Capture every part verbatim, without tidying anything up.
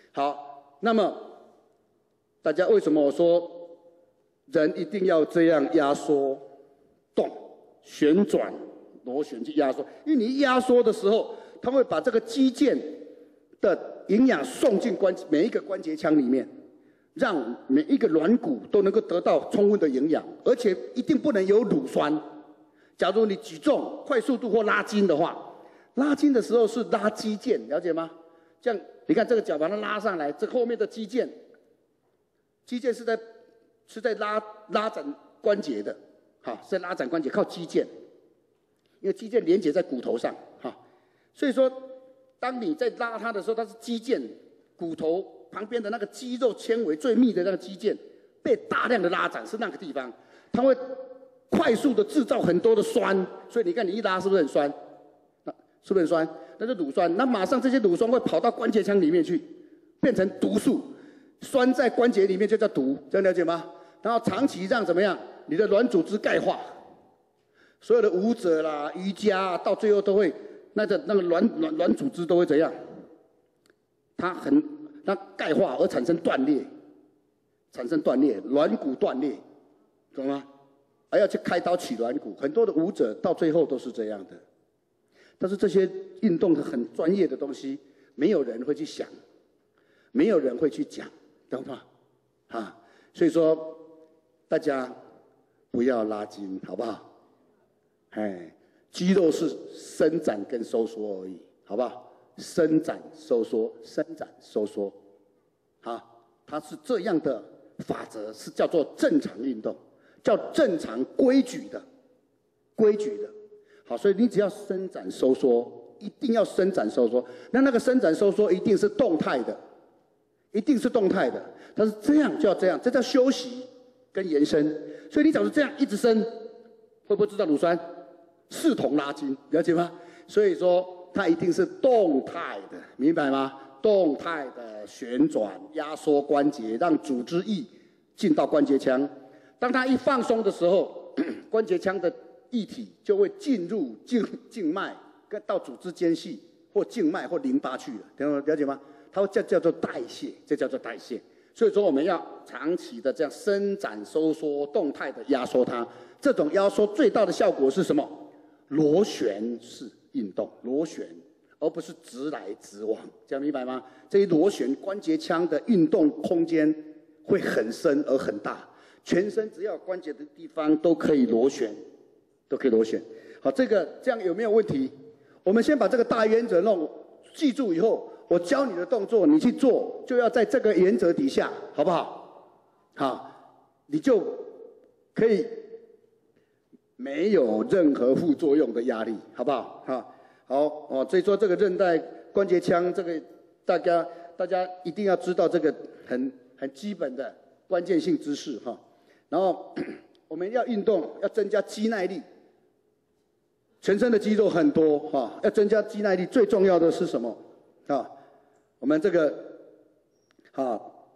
好，那么大家为什么我说人一定要这样压缩、动、旋转、螺旋去压缩？因为你一压缩的时候，它会把这个肌腱的营养送进关每一个关节腔里面，让每一个软骨都能够得到充分的营养，而且一定不能有乳酸。假如你举重、快速度或拉筋的话，拉筋的时候是拉肌腱，了解吗？这样你看这个脚把它拉上来，这后面的肌腱，肌腱是在是在拉拉展关节的，哈，是在拉展关节靠肌腱，因为肌腱连接在骨头上，哈，所以说当你在拉它的时候，它是肌腱骨头旁边的那个肌肉纤维最密的那个肌腱被大量的拉展，是那个地方，它会快速的制造很多的酸，所以你看你一拉是不是很酸？是不是很酸？那是乳酸，那马上这些乳酸会跑到关节腔里面去，变成毒素，酸在关节里面就叫毒，这样了解吗？然后长期让怎么样？你的软组织钙化，所有的舞者啦、瑜伽啊，到最后都会那个那个软软软组织都会怎样？它很它钙化而产生断裂，产生断裂，软骨断裂，懂吗？还要去开刀取软骨，很多的舞者到最后都是这样的。但是这些运动的很专业的东西，没有人会去想，没有人会去讲，懂吗？啊，所以说大家不要拉筋，好不好？哎，肌肉是伸展跟收缩而已，好不好？伸展、收缩、伸展、收缩，啊，它是这样的法则，是叫做正常运动，叫正常规矩的，规矩的。好，所以你只要伸展收缩，一定要伸展收缩。那那个伸展收缩一定是动态的，一定是动态的。但是这样就要这样，这叫休息跟延伸。所以你假如这样一直伸，会不会制造乳酸？视同拉筋，了解吗？所以说它一定是动态的，明白吗？动态的旋转、压缩关节，让组织液进到关节腔。当它一放松的时候，关节腔的液体就会进入静静脉，跟到组织间隙或静脉或淋巴去了，听懂了解吗？它叫叫做代谢，这叫做代谢。所以说我们要长期的这样伸展收缩，动态的压缩它。这种压缩最大的效果是什么？螺旋式运动，螺旋，而不是直来直往，这样明白吗？这一螺旋关节腔的运动空间会很深而很大，全身只要有关节的地方都可以螺旋。都可以螺旋。好，这个这样有没有问题？我们先把这个大原则弄记住以后，我教你的动作，你去做，就要在这个原则底下，好不好？好，你就可以没有任何副作用的压力，好不好？好，好哦，所以说这个韧带关节腔，这个大家大家一定要知道这个很很基本的关键性知识哈。然后我们要运动，要增加肌耐力。全身的肌肉很多哈，要增加肌耐力，最重要的是什么？啊，我们这个啊，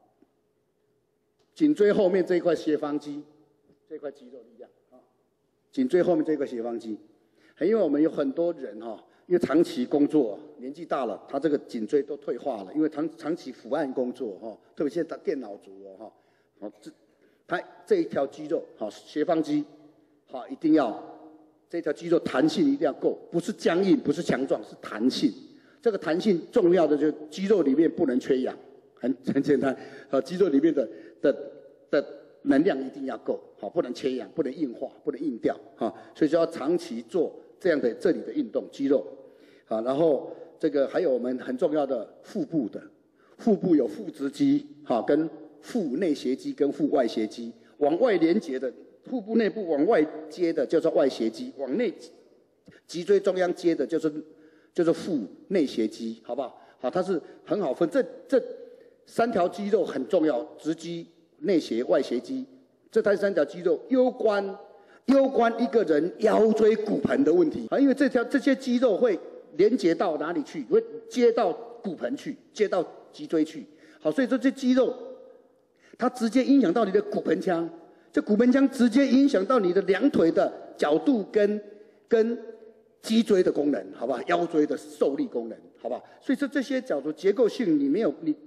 颈椎后面这一块斜方肌，这块肌肉力量啊，颈椎后面这块斜方肌，因为我们有很多人哈，因为长期工作，年纪大了，他这个颈椎都退化了，因为长长期伏案工作哈，特别是电脑族哦哈，好这他这一条肌肉好斜方肌，好一定要。这条肌肉弹性一定要够，不是僵硬，不是强壮，是弹性。这个弹性重要的就是肌肉里面不能缺氧，很很简单。好，肌肉里面的的的能量一定要够，好，不能缺氧，不能硬化，不能硬掉，哈。所以就要长期做这样的这里的运动，肌肉，好，然后这个还有我们很重要的腹部的，腹部有腹直肌，好，跟腹内斜肌跟腹外斜肌往外连接的。腹部内部往外接的叫做外斜肌，往内脊椎中央接的就是就是腹内斜肌，好不好？好，它是很好分，这这三条肌肉很重要，直肌、内斜、外斜肌，这它三条肌肉攸关攸关一个人腰椎骨盆的问题啊，因为这条这些肌肉会连接到哪里去？会接到骨盆去，接到脊椎去。好，所以这些肌肉它直接影响到你的骨盆腔。这骨盆腔直接影响到你的两腿的角度跟跟脊椎的功能，好不好？腰椎的受力功能，好不好？所以说这些角度结构性你没有你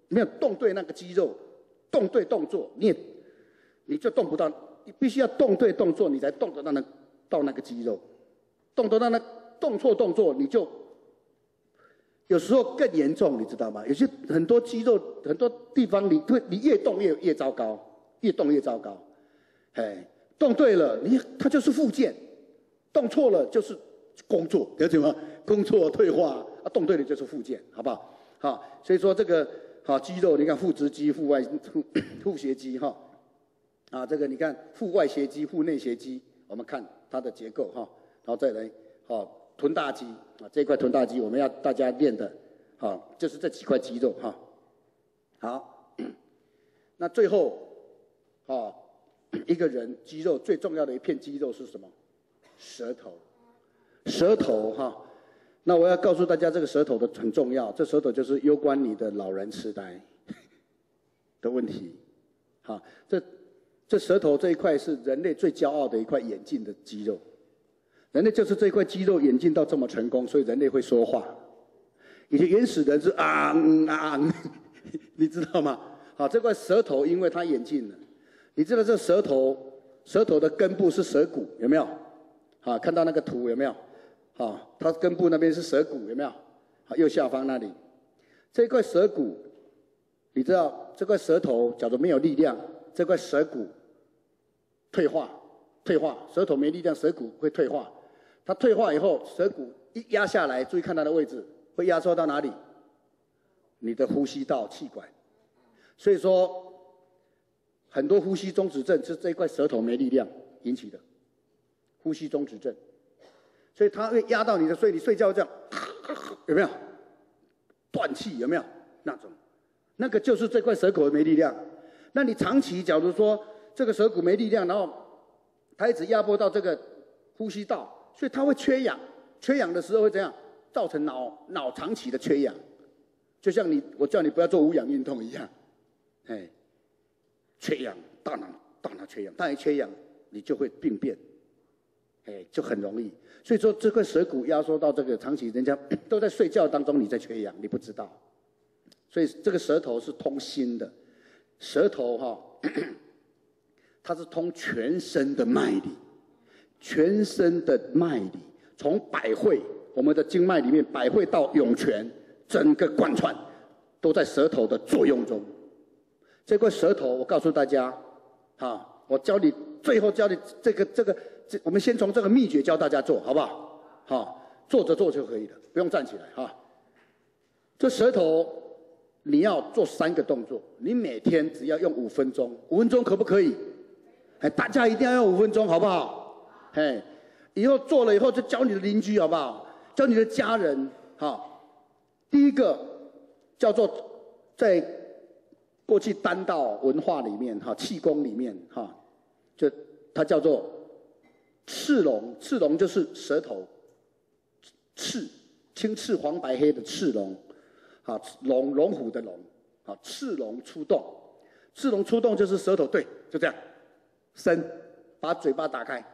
没有动对那个肌肉，动对动作，你也你就动不到，你必须要动对动作，你才动得到那到那个肌肉，动得到那动错动作，你就有时候更严重，你知道吗？有些很多肌肉很多地方你会你越动越越糟糕，越动越糟糕，哎，动对了你它就是复健，动错了就是工作，了解吗？工作退化啊，动对了就是复健，好不好？好，所以说这个。好，肌肉你看腹直肌、腹外腹腹斜肌哈，啊，这个你看腹外斜肌、腹内斜肌，我们看它的结构哈，然后再来好臀大肌啊，这一块臀大肌我们要大家练的，好，就是这几块肌肉哈。好，那最后，啊，一个人肌肉最重要的一片肌肉是什么？舌头，舌头哈。那我要告诉大家，这个舌头的很重要，这舌头就是攸关你的老人痴呆的问题。好，这这舌头这一块是人类最骄傲的一块演进的肌肉，人类就是这一块肌肉演进到这么成功，所以人类会说话。以前原始人是啊嗯啊嗯，你知道吗？好，这块舌头因为它演进了，你知道这舌头舌头的根部是舌骨，有没有？好，看到那个图有没有？好，它根部那边是舌骨，有没有？好，右下方那里，这块舌骨，你知道这块舌头假如没有力量，这块舌骨退化，退化，舌头没力量，舌骨会退化。它退化以后，舌骨一压下来，注意看它的位置，会压缩到哪里？你的呼吸道气管。所以说，很多呼吸中止症是这一块舌头没力量引起的，呼吸中止症。所以它会压到你的，所以你睡觉这样，有没有？断气有没有？那种，那个就是这块舌头没力量。那你长期假如说这个舌骨没力量，然后它一直压迫到这个呼吸道，所以它会缺氧。缺氧的时候会怎样？造成脑脑长期的缺氧，就像你我叫你不要做无氧运动一样，哎，缺氧，大脑大脑缺氧，大脑缺氧，你就会病变。哎，就很容易，所以说这块舌骨压缩到这个长期，人家都在睡觉当中，你在缺氧，你不知道。所以这个舌头是通心的，舌头哈、哦，它是通全身的脉力，全身的脉力，从百会我们的经脉里面，百会到涌泉，整个贯穿都在舌头的作用中。这块舌头，我告诉大家，哈，我教你，最后教你这个这个。我们先从这个秘诀教大家做，好不好？好，坐着做就可以了，不用站起来哈。这舌头你要做三个动作，你每天只要用五分钟，五分钟可不可以？哎，大家一定要用五分钟，好不好？哎，以后做了以后就教你的邻居，好不好？教你的家人，哈。第一个叫做在过去丹道文化里面，哈，气功里面，哈，就它叫做。赤龙，赤龙就是舌头，赤，青赤黄白黑的赤龙，啊，龙龙虎的龙，啊，赤龙出动，赤龙出动就是舌头对，就这样，伸，把嘴巴打开，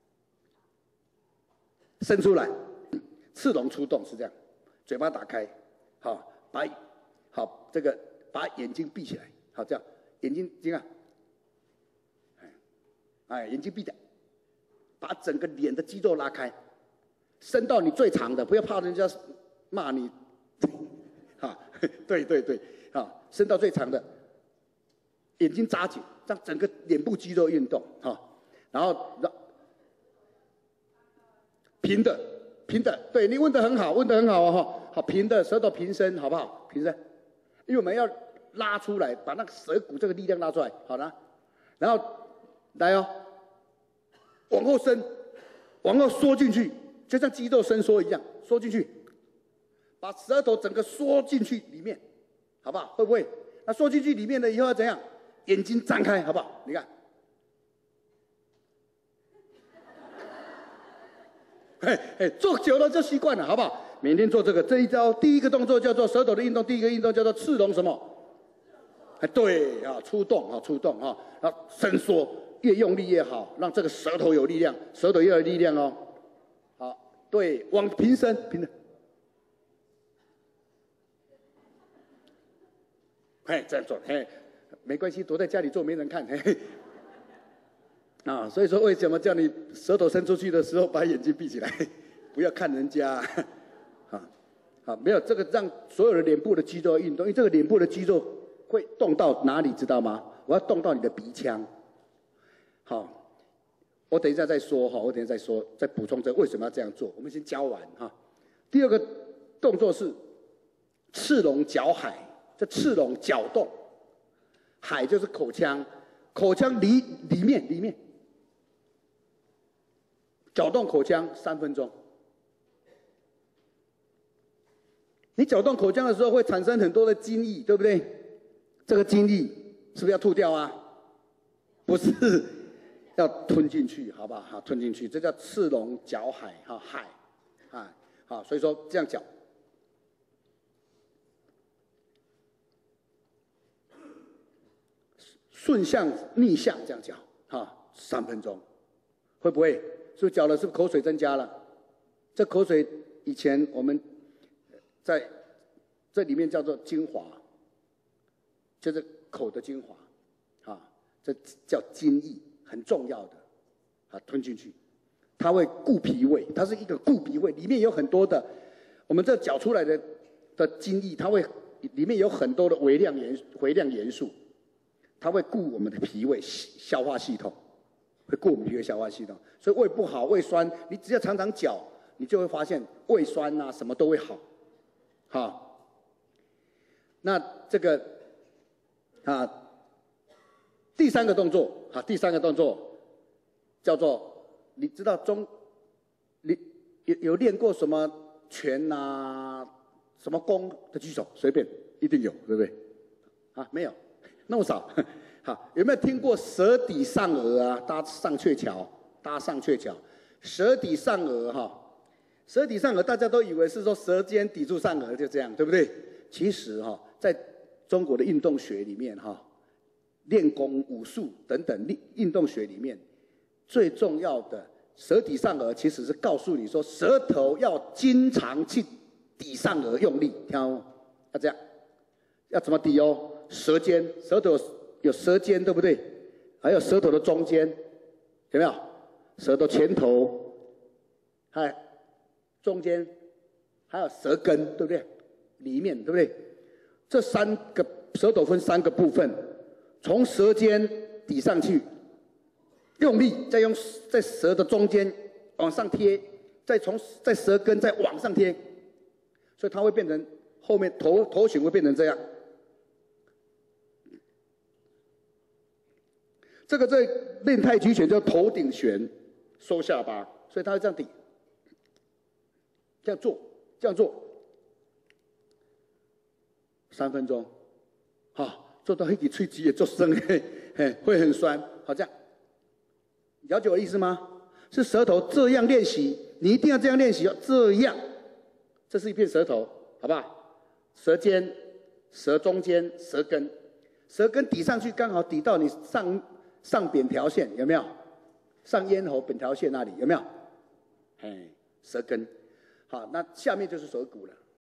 伸出来，赤龙出动是这样，嘴巴打开，好，把，好这个把眼睛闭起来，好这样，眼睛这样，哎，眼睛闭的。把整个脸的肌肉拉开，伸到你最长的，不要怕人家骂你，哈，对对对，啊，伸到最长的，眼睛扎紧，让整个脸部肌肉运动，哈，然后让平的平的，对你问得很好，问得很好啊，哈，好平的舌头平伸，好不好？平伸，因为我们要拉出来，把那个舌骨这个力量拉出来，好了，然后来哦。往后伸，往后缩进去，就像肌肉伸缩一样，缩进去，把舌头整个缩进去里面，好不好？会不会？那缩进去里面了以后要怎样？眼睛张开，好不好？你看，嘿嘿，做久了就习惯了，好不好？每天做这个，这一招第一个动作叫做舌头的运动，第一个运动叫做赤龙什么？哎，对啊，出动啊，出动啊，然后伸缩。越用力越好，让这个舌头有力量，舌头越有力量哦。好，对，往平伸，平的。 嘿，这样做，嘿，没关系，躲在家里做没人看，嘿嘿。啊，所以说为什么叫你舌头伸出去的时候把眼睛闭起来，不要看人家，啊，啊，没有这个让所有的脸部的肌肉运动，因为这个脸部的肌肉会动到哪里，知道吗？我要动到你的鼻腔。好，我等一下再说哈，我等一下再说，再补充这为什么要这样做。我们先教完哈。第二个动作是赤龙搅海，这赤龙搅动，海就是口腔，口腔里里面里面搅动口腔三分钟。你搅动口腔的时候会产生很多的津液，对不对？这个津液是不是要吐掉啊？不是。要吞进去，好不好？好，吞进去，这叫赤龙搅海，哈海，啊，好，所以说这样搅，顺向逆向这样搅，哈，三分钟，会不会？是不是搅了？是不是口水增加了？这口水以前我们在这里面叫做精华，就是口的精华，啊，这叫津液。很重要的，啊，吞进去，它会固脾胃，它是一个固脾胃，里面有很多的，我们这搅出来的的津液，它会里面有很多的微量元微量元素，它会固我们的脾胃消化系统，会固我们脾胃消化系统，所以胃不好、胃酸，你只要常常搅，你就会发现胃酸啊什么都会好，好，那这个啊。第三个动作，啊，第三个动作叫做，你知道中，你有有练过什么拳啊，什么功的举手，随便，一定有，对不对？啊，没有，那么少。好，有没有听过舌底上颚啊？搭上鹊桥，搭上鹊桥，舌底上颚哈，舌底上颚大家都以为是说舌尖抵住上颚就这样，对不对？其实哈，在中国的运动学里面哈。练功、武术等等运动学里面，最重要的舌底上颚其实是告诉你说，舌头要经常去抵上颚用力，听到吗？要这样，要怎么抵哦？舌尖，舌头有舌尖，对不对？还有舌头的中间，有没有？舌头前头，还中间，还有舌根，对不对？里面，对不对？这三个舌头分三个部分。从舌尖抵上去，用力，再用在舌的中间往上贴，再从在舌根再往上贴，所以它会变成后面头头型会变成这样。这个在练太极拳叫头顶旋，收下巴，所以它会这样抵，这样做，这样做，三分钟，好。做到一点脆肌也做生，嘿，嘿，会很酸。好，这样，了解我的意思吗？是舌头这样练习，你一定要这样练习哦，这样，这是一片舌头，好不好？舌尖、舌中间、舌根，舌根抵上去刚好抵到你上上扁条线，有没有？上咽喉本条线那里有没有？哎，舌根，好，那下面就是舌骨了。